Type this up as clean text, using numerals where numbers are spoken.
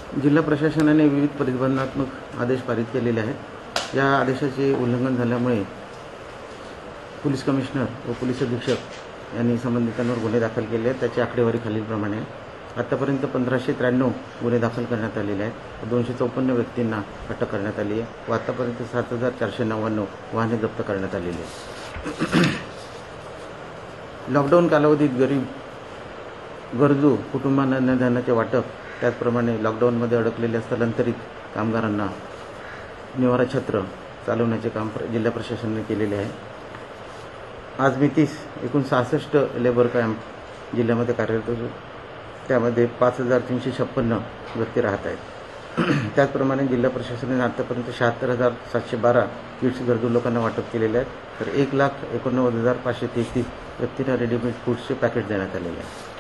जिल्हा प्रशासनाने विविध प्रतिबंधात्मक आदेश पारित केलेले आहेत। या आदेशाचे उल्लंघन झाल्यामुळे पोलीस कमिशनर व पोलीस अधीक्षक यांनी संबंधितांवर गुन्हे दाखल केले आहेत। त्याची आकडेवारी खालीलप्रमाणे आहे। आतापर्यंत 1593 गुन्हे दाखल करण्यात आलेले आहेत। 254 व्यक्तींना अटक करण्यात आली आहे व आतापर्यंत 7499 वाहने जप्त करण्यात आलेली आहेत। लॉकडाऊन कालावधीत गरजू कुटुंबांना अन्नधान्याचे वाटप, त्याचप्रमाणे लॉकडाऊनमध्ये अडकलेल्या स्थलांतरित कामगारांना निवारा छत्र चालवण्याचे काम जिल्हा प्रशासनाने केलेले आहे। आज मी 30 एकूण 66 लेबर कॅम्प जिल्ह्यामध्ये कार्यरत असून त्यामध्ये 5356 व्यक्ती राहत आहेत। त्याचप्रमाणे जिल्हा प्रशासनाने आतापर्यंत 76712 किट्स गरजू लोकांना वाटप केलेले आहेत। तर 1,89,533 व्यक्तींना रेडीमेड फूड्सचे पॅकेट देण्यात आलेले आहे।